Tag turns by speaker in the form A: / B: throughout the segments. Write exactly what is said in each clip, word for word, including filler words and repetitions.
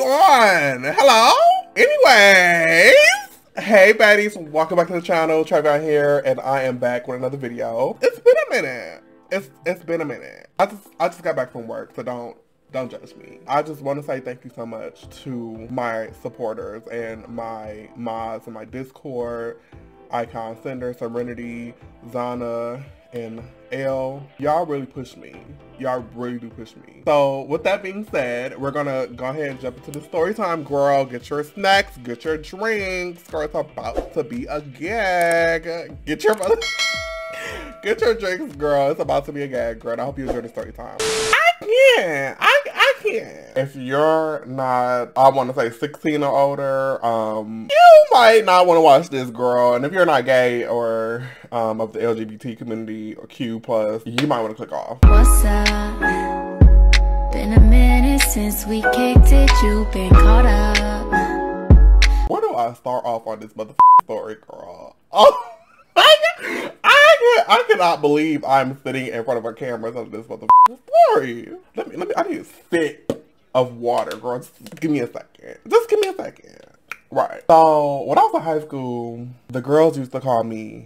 A: on? Hello? Anyways, hey baddies, welcome back to the channel. TreVion here, and I am back with another video. It's been a minute. It's it's been a minute. I just I just got back from work, so don't don't judge me. I just want to say thank you so much to my supporters and my mods and my Discord, Icon Sender, Serenity, Zana, and L. Y'all really push me. Y'all really do push me. So with that being said, we're gonna go ahead and jump into the story time, girl. Get your snacks, get your drinks. Girl, it's about to be a gag. Get your get your drinks, girl. It's about to be a gag, girl. And I hope you enjoy the story time. I can't. I I can't. If you're not, I want to say sixteen or older, um, you might not want to watch this, girl. And if you're not gay or um of the L G B T community or Q plus, you might want to click off. What's up? Been a minute since we kicked it. You been caught up. Where do I start off on this motherfucking story, girl? Oh. I, I, I cannot believe I'm sitting in front of a camera on this motherfucking story. Let me, let me, I need a sip of water, girl. Just give me a second. Just give me a second. Right. So, when I was in high school, the girls used to call me.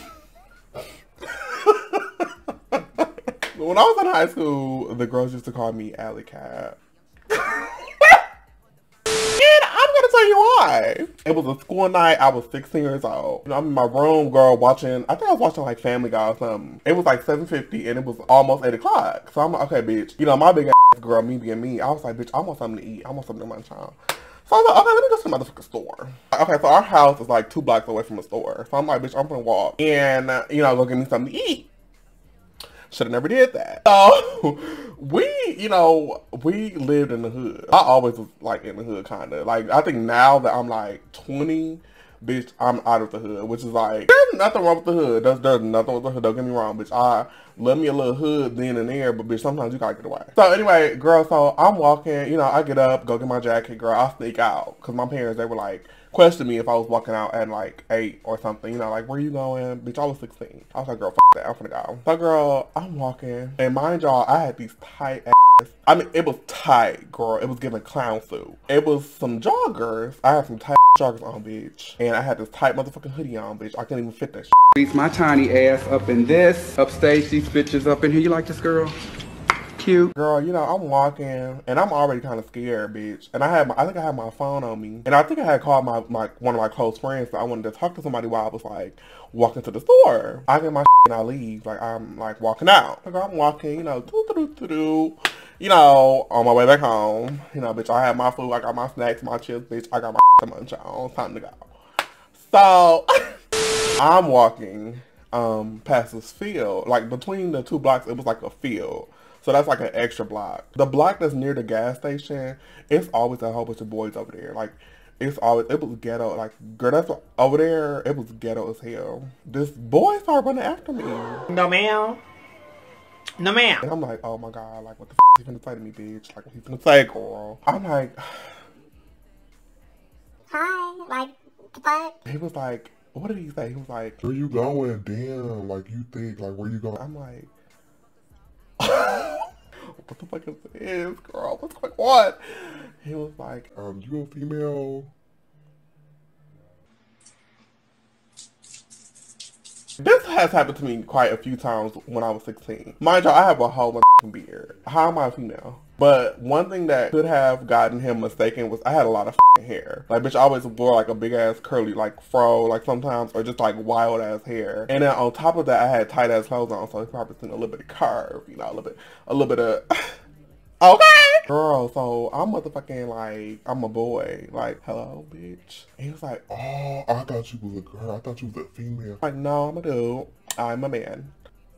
A: When I was in high school, the girls used to call me Alley Cat. Tell you why. It was a school night. I was sixteen years old. You know, I'm in my room, girl, watching, I think I was watching like Family Guy or something. It was like seven fifty and it was almost eight o'clock. So I'm like, okay, bitch. You know, my big ass girl, me being me, I was like, bitch, I want something to eat. I want something to munch on. So I was like, okay, let me go to the motherfucking store. Okay, so our house is like two blocks away from the store. So I'm like, bitch, I'm gonna walk and, uh, you know, go get me something to eat. Should have never did that. So we, you know, we lived in the hood. I always was like in the hood, kind of. Like, I think now that I'm like twenty, bitch, I'm out of the hood, which is like, there's nothing wrong with the hood. There's, there's nothing wrong with the hood. Don't get me wrong, bitch. I love me a little hood then and there, but bitch, sometimes you gotta get away. So anyway, girl, so I'm walking, you know, I get up, go get my jacket, girl. I sneak out because my parents, they were like, question me if I was walking out at like eight or something, you know, like, where you going? Bitch, I was sixteen. I was like, girl, f that, I'm finna go. So girl, I'm walking, and mind y'all, I had these tight ass, I mean, it was tight, girl. It was giving clown suit. It was some joggers. I had some tight joggers on, bitch, and I had this tight motherfucking hoodie on, bitch. I couldn't even fit that shit.
B: Reach my tiny ass up in this, upstage these bitches up in here. You like this, girl? Cute.
A: Girl, you know, I'm walking and I'm already kind of scared, bitch. And I had, my, I think I had my phone on me, and I think I had called my, my one of my close friends. So I wanted to talk to somebody while I was like walking to the store. I get my shit and I leave. Like, I'm like walking out. Like, I'm walking, you know, doo doo doo doo, you know, on my way back home. You know, bitch, I had my food. I got my snacks, my chips, bitch. I got my to munch on. Time to go. So I'm walking um past this field. Like, between the two blocks, it was like a field. So that's like an extra block. The block that's near the gas station, it's always a whole bunch of boys over there. Like, it's always, it was ghetto. Like, girl, that's what, over there, it was ghetto as hell. This boy started running after me.
C: No, ma'am. No, ma'am.
A: And I'm like, oh my God, like, what the f he finna say to me, bitch? Like, what he finna say, girl? I'm like,
D: hi, like, the fuck?
A: He was like, what did he say? He was like,
E: where you going? Damn, like, you think, like, where you going?
A: I'm like, what the fuck is this, girl? What's going on? He was like,
E: um, you a female?
A: This has happened to me quite a few times when I was sixteen. Mind you, I have a whole beard. How am I a female? But one thing that could have gotten him mistaken was I had a lot of hair. Like, bitch, I always wore like a big ass curly like fro, like sometimes, or just like wild ass hair. And then on top of that, I had tight ass clothes on, so it's probably seen a little bit of curve, you know, a little bit, a little bit of. Okay, girl. So I'm motherfucking like, I'm a boy. Like, hello, bitch. And he was like,
E: oh, I thought you was a girl. I thought you was a female.
A: Like, no, I'm a dude. I'm a man.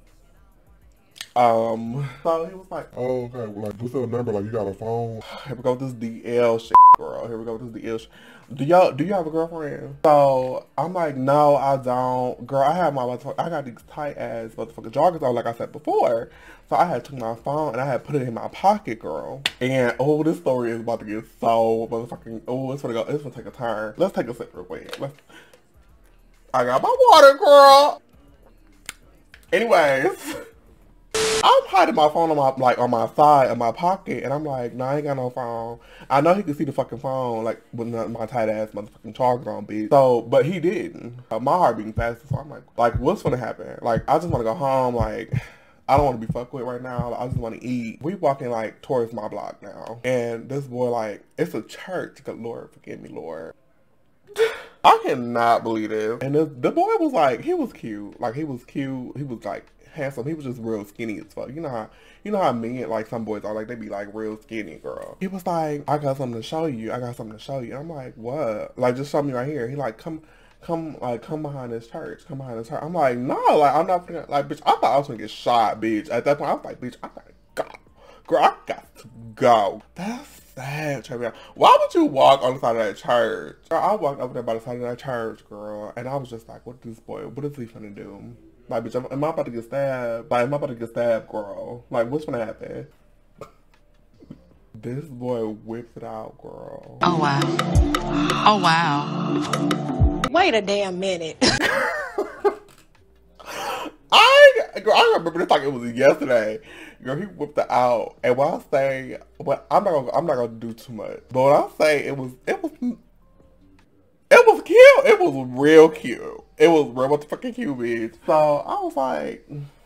A: Um, so he was like,
E: oh, okay, well, like, what's your number? Like, you got a phone?
A: Here we go with this D L shit, girl. Here we go with this D L shit. Do y'all, do you have a girlfriend? So I'm like, no, I don't. Girl, I have my, I got these tight ass motherfucking joggers on, like I said before. So I had took my phone and I had put it in my pocket, girl. And, oh, this story is about to get so motherfucking, oh, it's gonna go, it's gonna take a turn. Let's take a sip real quick. Let's, I got my water, girl. Anyways. I'm hiding my phone on my like on my side in my pocket, and I'm like, nah, I ain't got no phone. I know he could see the fucking phone, like with my tight ass motherfucking charger on, bitch. So, but he didn't. Uh, my heart beating faster, so I'm like, like, what's gonna happen? Like, I just want to go home. Like, I don't want to be fucked with right now. I just want to eat. We walking like towards my block now, and this boy like, it's a church. Good Lord, forgive me, Lord. I cannot believe this. And this, the boy was like, he was cute. Like, he was cute. He was like handsome. He was just real skinny as fuck. You know how, you know how men, like some boys are, like they be like real skinny, girl. He was like, I got something to show you. I got something to show you. I'm like, what? Like, just show me right here. He like, come, come, like, come behind this church. Come behind this church. I'm like, no, like, I'm not gonna, like, bitch, I thought I was gonna get shot, bitch. At that point, I was like, bitch, I gotta go. Girl, I got to go. That's sad, TreVion. Why would you walk on the side of that church? Girl, I walked over there by the side of that church, girl, and I was just like, what is this boy, what is he finna do? Like, bitch, am I about to get stabbed? Like, am I about to get stabbed, girl? Like, what's gonna happen? This boy whipped it out, girl.
F: Oh, wow. Oh, wow.
G: Wait a damn minute.
A: I, girl, I remember this like it was yesterday. Girl, he whipped it out, and when I say, well, I'm not gonna, I'm not gonna do too much. But when I say it was, it was, it was cute. It was real cute. It was real motherfucking cute, bitch. So I was like,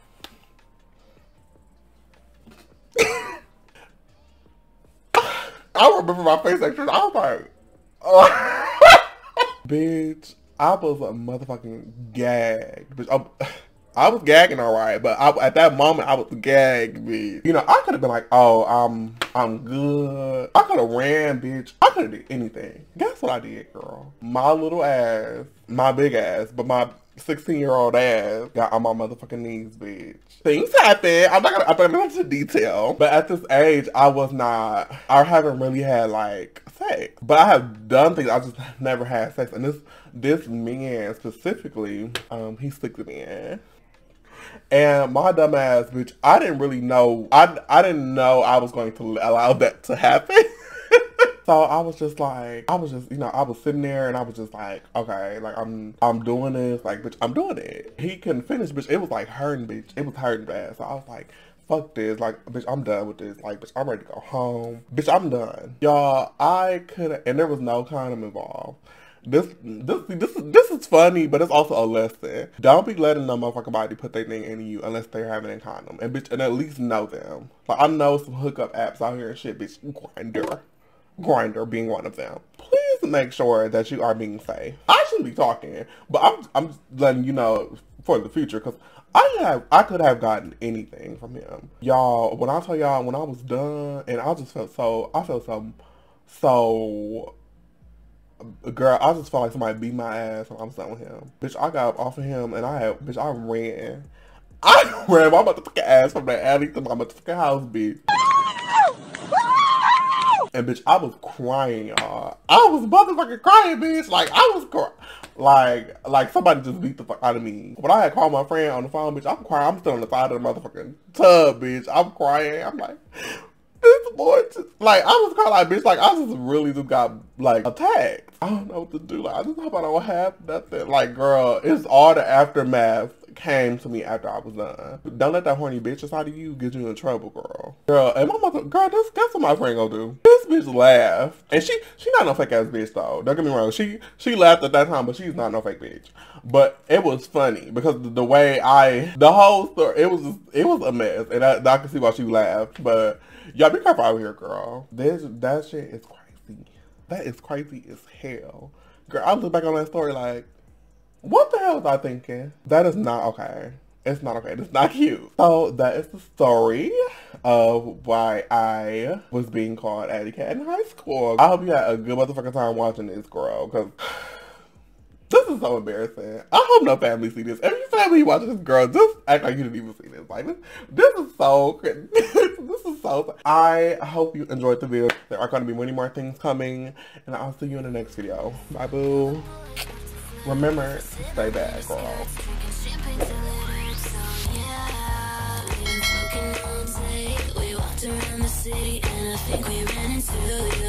A: I remember my face expression. I was like, oh. Bitch, I was a motherfucking gagged. Bitch, I, I was gagging alright, but I, at that moment I was gagged, bitch. You know, I could have been like, oh, I'm, I'm good. I could have ran, bitch. I could have did anything. Guess what I did, girl? My little ass, my big ass, but my sixteen year old ass got on my motherfucking knees, bitch. Things happen. I'm not gonna, I'm not gonna go into detail. But at this age, I was not, I haven't really had like sex. But I have done things, I just never had sex. And this, this man specifically, um, he slicked it in. And my dumb ass, bitch, I didn't really know, I, I didn't know I was going to allow that to happen. So I was just like, I was just, you know, I was sitting there and I was just like, okay, like I'm, I'm doing this, like, bitch, I'm doing it. He couldn't finish, bitch. It was like hurting, bitch. It was hurting bad. So I was like, fuck this, like, bitch, I'm done with this. Like, bitch, I'm ready to go home. Bitch, I'm done. Y'all, I could, and there was no condom involved. This, this, this, this is funny, but it's also a lesson. Don't be letting no motherfucking body put their thing in you unless they're having a condom. And bitch, and at least know them. Like, I know some hookup apps out here and shit, bitch. Grindr. Grindr being one of them. Please make sure that you are being safe. I shouldn't be talking, but I'm, I'm letting you know for the future, because I have, I could have gotten anything from him. Y'all, when I tell y'all, when I was done, and I just felt so, I felt so, so... Girl, I just felt like somebody beat my ass when I was done with him. Bitch, I got off of him and I had, bitch, I ran. I ran my motherfucking ass from that alley to my motherfucking house, bitch. And bitch, I was crying, y'all. I was motherfucking crying, bitch. Like, I was crying. Like, like somebody just beat the fuck out of me. When I had called my friend on the phone, bitch, I'm crying. I'm still on the side of the motherfucking tub, bitch. I'm crying. I'm like... This boy just, like, I was kind of like, bitch, like, I just really just got, like, attacked. I don't know what to do. Like, I just hope I don't have nothing. Like, girl, it's all the aftermath came to me after I was done. Don't let that horny bitch inside of you get you in trouble, girl. Girl, and my mother, girl, this, guess what my friend gonna do? This bitch laughed. And she, she not no fake ass bitch, though. Don't get me wrong. She, she laughed at that time, but she's not no fake bitch. But it was funny because the way I, the whole story, it was, just, it was a mess. And I, I can see why she laughed, but... Y'all be careful out here, girl. This, that shit is crazy. That is crazy as hell. Girl, I look back on that story like, what the hell was I thinking? That is not okay. It's not okay. It's not cute. So that is the story of why I was being called Addy Cat in high school. I hope you had a good motherfucking time watching this, girl, because... This is so embarrassing. I hope no family see this. Every family watching this, girl, just act like you didn't even see this. Like, this, this is so, this is so, I hope you enjoyed the video. There are going to be many more things coming, and I'll see you in the next video. Bye, boo. Remember to stay bad, girl. Around the city and I think we ran into